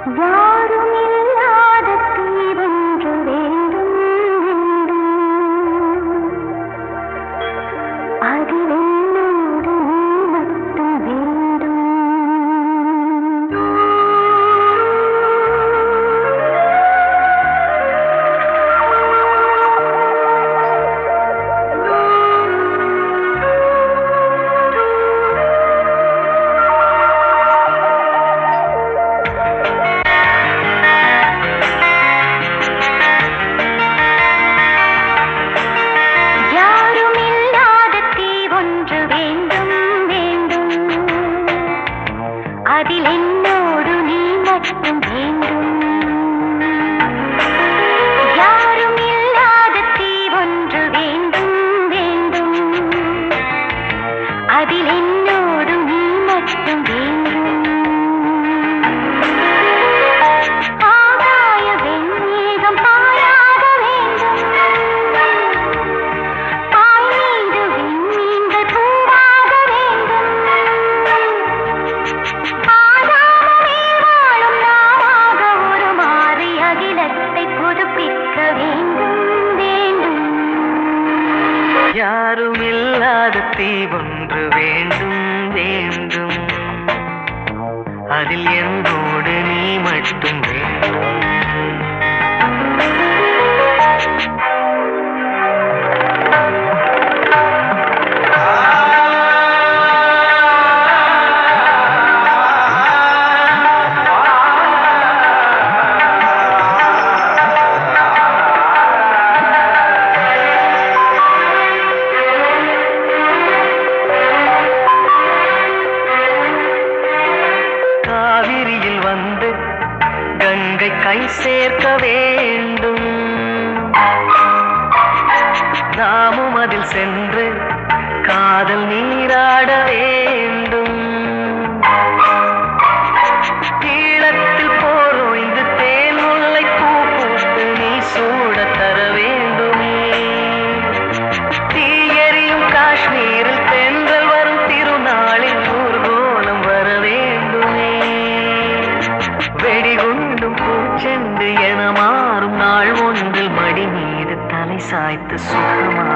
யாருமில்லாத தீவொன்று வேண்டும் அதில் என்னோடு நீ மட்டும் வேண்டும். அதில் என்னோடு நீ மட்டும் வேண்டும். யாரும் இல்லாத தீ ஒன்று வேண்டும் வேண்டும். அதில் என்னோடு நீ மட்டும் வேண்டும். ஆகாய வெண்மேகம் பாயாக வேண்டும். பாய் மீது விண்மீன்கள் பூவாக வேண்டும். யாருமில்லாத தீ ஒன்று வேண்டும் வேண்டும். அதில் என்னோடு நீ மட்டும் வேண்டும். காவிரியில் வந்து கங்கை கை சேர்க்க வேண்டும். நாமும் அதில் சென்று காதல் நீராட வேண்டும். ஈழத்தில் போர் ஓய்ந்து தேன் முல்லை பூ பூத்து நீ சூட தர வேண்டுமே. தீயெறியும் காஷ்மீரில் தென்றல் வரும் திருநாளில் ஊர்கோலம் வர வேண்டுமே. வெடிகுண்டும் பூச்செண்டு என மாறும் நாள் ஒன்றில் மடி மீது தலை சாய்த்து சுகமா